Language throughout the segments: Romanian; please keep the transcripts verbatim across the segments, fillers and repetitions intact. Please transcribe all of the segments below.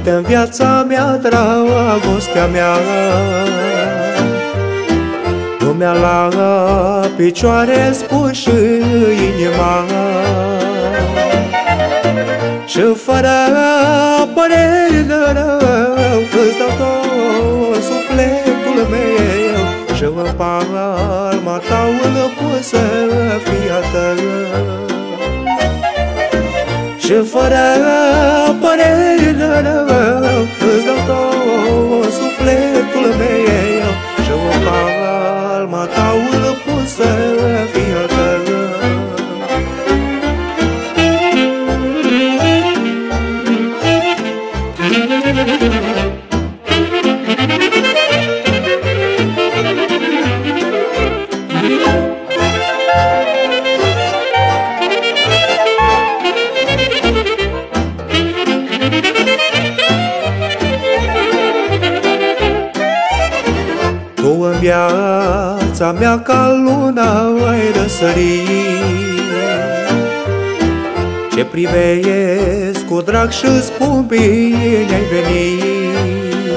în viața mea, dragostea mea. Lumea la picioare spus și inima, și fără păreri de rău îți dau tot sufletul meu, și în palma ta îl pus să fie a tău. Și fără păreri de rău îți dau tot sufletul meu, și în palma ta îl pus să fie a tău. Tu în viața mea ca luna ai răsărit, ce priveiesc cu drag și spun bine ai venit.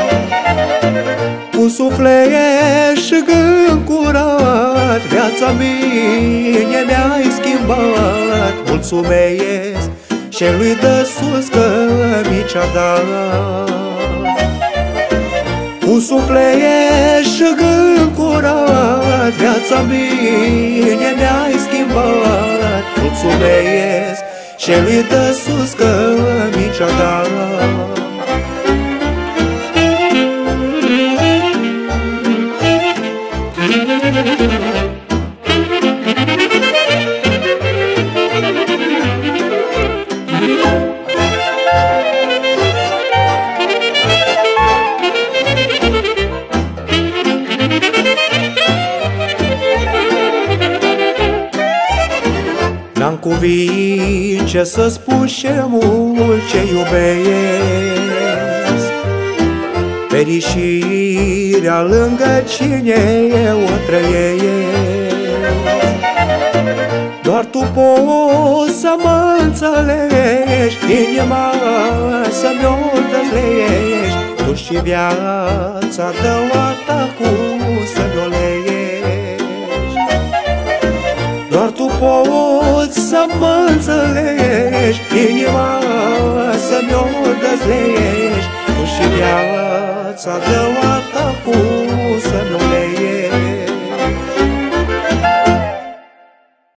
Cu suflet și gând curat viața mine mi-ai schimbat. Mulțumesc celui de sus că mi ce-a dat. Cu suflet și gând curat viața mine mi-ai schimbat. Mulțumesc celui de sus că mi ce-a dat. N-am cuvinte să spun ce mult ce iubesc, fericirea lângă cine eu o trăiesc. Doar tu poți să mă înțelegi, inima să-mi o dezleiești. Tu și viața dă-o ta cum să-mi o leiești. Doar tu poți să mă înțelegi, inima să-mi o dezleiești. Tu și viața dă-o